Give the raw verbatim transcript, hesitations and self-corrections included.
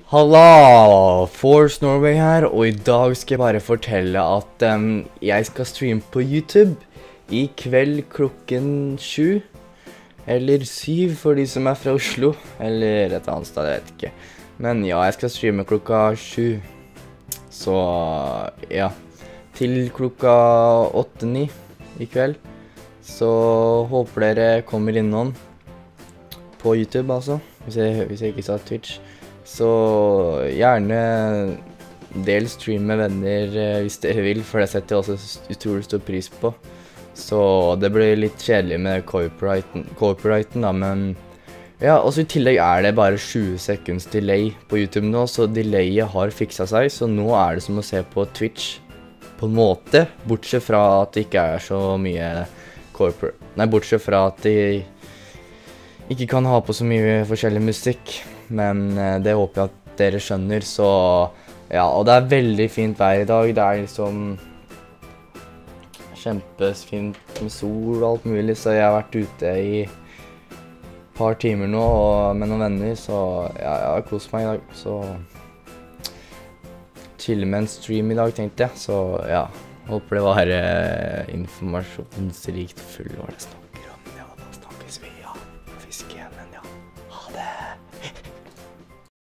Halla! Force Norway her, og i dag skal jeg bare fortelle at um, jeg skal streame på YouTube i kveld klokken sju, eller syv for de som er fra Oslo, eller et annet sted, jeg vet ikke. Men ja, jeg skal streame klokka sju, så ja, til klokka åtte ni i kveld. Så håper dere kommer innom på YouTube altså, hvis jeg, hvis jeg ikke sa Twitch. Så gjerne del stream med venner eh, hvis dere vil, for det setter jeg også utrolig stor pris på. Så det blir litt kjedelig med copyrighten, copyrighten da, men ja, også i tillegg er det bare tjue sekunds delay på YouTube nå, så delayet har fikset seg, så nå er det som å se på Twitch på en måte, bortsett fra at det ikke er så mye corporate, nei, bortsett fra at de ikke kan ha på så mye forskjellig musikk. Men eh, det håper jeg at dere skjønner, så ja, og det er veldig fint vær i dag. Det er liksom kjempefint med sol og alt mulig, så jeg har vært ute i et par timer nå og med noen venner, så ja, jeg har kost meg i dag. Så chille med en stream i dag, tenkte jeg, så ja, håper det var eh, informasjonsrikt full var det snart.